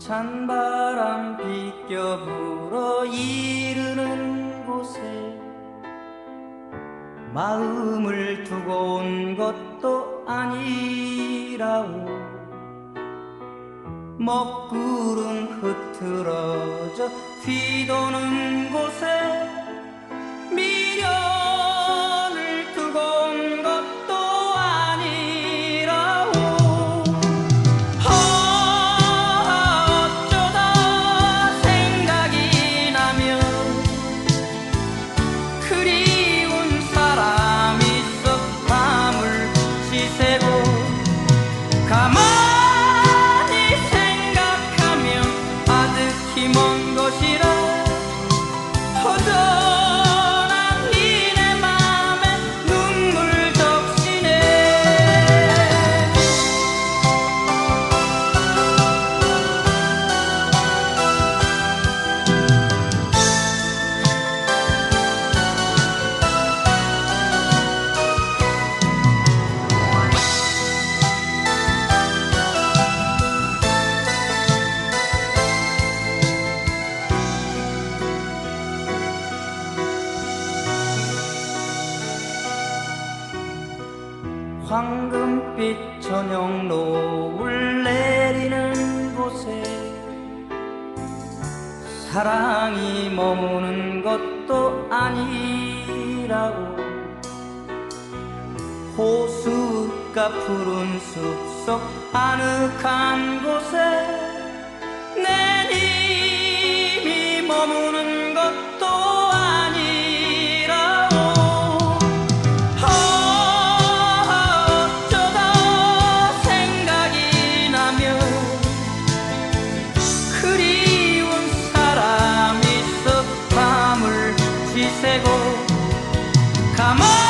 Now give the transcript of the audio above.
찬바람 비껴 불어 이르는 곳에 마음을 두고 온 것도 아니라오. 먹구름 흐트러져 뒤도는 곳에 미련을 두고 온 것도 아니라오. 어쩌다 생각이 나면 그리운 사람 있어 밤을 지새고 가만히 생각하면 아득히 먼 것이라 허전한 이 내 맘에 눈물 적시네. 황금빛 저녁 노을 내리는 곳에 사랑이 머무는 것도 아니라고. 호숫가 푸른 숲속 아늑한 곳에 내 님이 머무는 것도 아니라고. 어쩌다 생각이 나면 그리운 사람 있어 밤을 지새고 가만